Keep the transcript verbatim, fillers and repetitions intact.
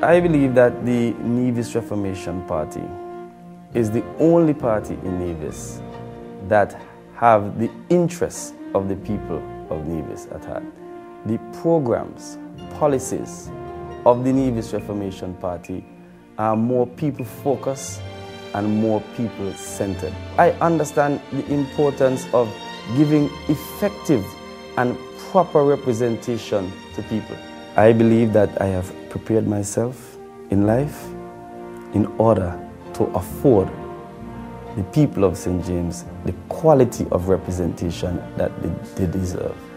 I believe that the Nevis Reformation Party is the only party in Nevis that have the interests of the people of Nevis at heart. The programs, policies of the Nevis Reformation Party are more people-focused and more people-centered. I understand the importance of giving effective and proper representation to people. I believe that I have prepared myself in life in order to afford the people of Saint James the quality of representation that they, they deserve.